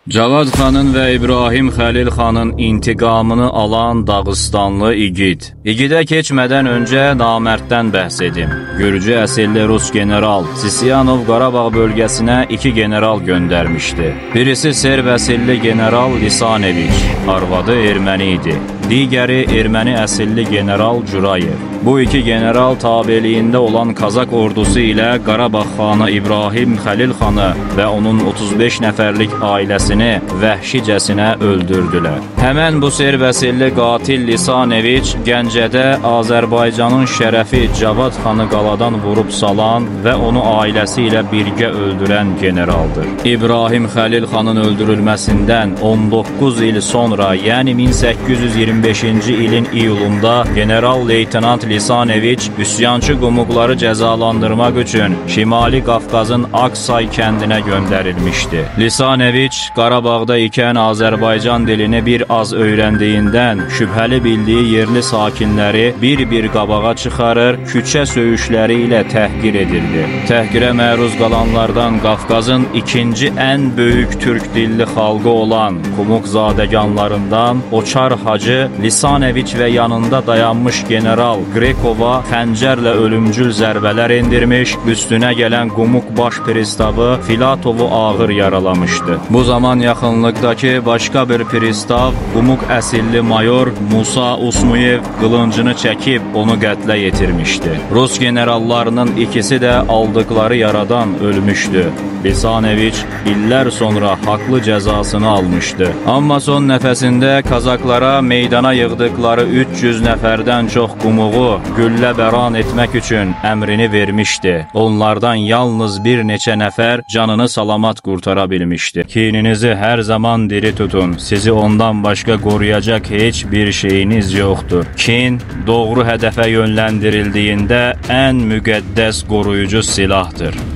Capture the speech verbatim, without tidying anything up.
Cavad xanın və İbrahim Xəlil xanın intiqamını alan Dağıstanlı igid. İgidə keçmədən öncə namərddən bəhs edim. Gürcü əsilli Rus general Sisiyanov Qarabağ bölgəsinə iki general göndərmişdi. Birisi Serb əsilli general Lisaneviç, arvadı erməni idi. Digəri erməni əsilli general Curayev. Bu iki general tabeliyində olan Kazak ordusu ilə Qarabağ xanı İbrahim Xəlil xanı və onun otuz beş nəfərlik ailəsini vəhşicəsinə öldürdülər. Həmən bu Serb əsilli qatil Lisaneviç Gəncədə Azərbaycanın şərəfi Cavad xanı qaladan vurub salan və onu ailəsi ilə birgə öldürən generaldır. İbrahim Xəlil xanın öldürülməsindən on doqquz il sonra, yəni min səkkiz yüz iyirmi beşinci ilin iyulunda general-leytenant Lisaneviç üsyançı qumuqları cəzalandırmaq üçün Şimali Qafqazın Aksay kəndinə göndərilmişdi. Lisaneviç Qarabağda ikən Azərbaycan dilini bir az öyrəndiyindən şübhəli bildiyi yerli sakinləri bir-bir qabağa çıxarır, küçə söyüşləri ilə təhqir edirdi. Təhqirə məruz qalanlardan Qafqazın ikinci ən böyük türk dilli xalqı olan Qumuqzadəganlarından Oçar Hacı Lisaneviç və yanında dayanmış general Grekova xəncərlə ölümcül zərbələr endirmiş, üstünə gələn Qumuq baş pristavı Filatovu ağır yaralamışdı. Bu zaman yaxınlıqdakı başqa bir pristav Qumuq əsilli mayor Musa Usmuyev qılıncını çəkib onu qətlə yetirmişdi. Rus generallarının ikisi də aldıqları yaradan ölmüşdü. Lisaneviç illər sonra haqlı cəzasını almışdı. Amma son nəfəsində Kazaklara meydana yığdıqları üç yüz nəfərdən çox Qumuğu güllə bəran etmək üçün əmrini vermişdi. Onlardan yalnız bir neçə nəfər canını salamat qurtara bilmişdi. Kininizi hər zaman diri tutun. Sizi ondan başqa qoruyacaq heç bir şeyiniz yoxdur. Kin doğru hədəfə yönləndirildiyində ən müqəddəs qoruyucu silahdır.